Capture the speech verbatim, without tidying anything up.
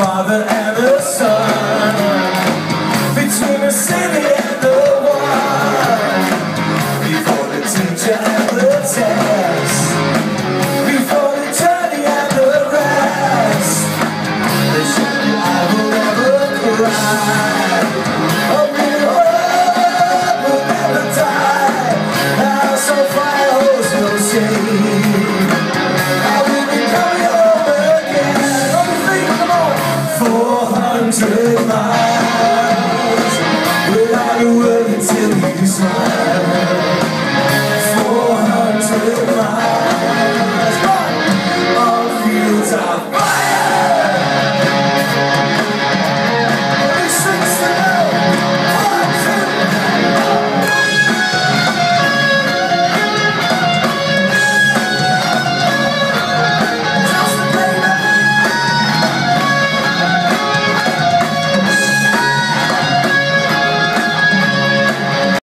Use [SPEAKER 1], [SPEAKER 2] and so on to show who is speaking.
[SPEAKER 1] Father and the Son, between the city and the one, before the teacher and the test, before the journey and the rest. They should be I will never cry. A little hope will never die. The house on fire holds no shame. I will be coming home again. On your feet, come on. Four hundred miles without a word until you smile.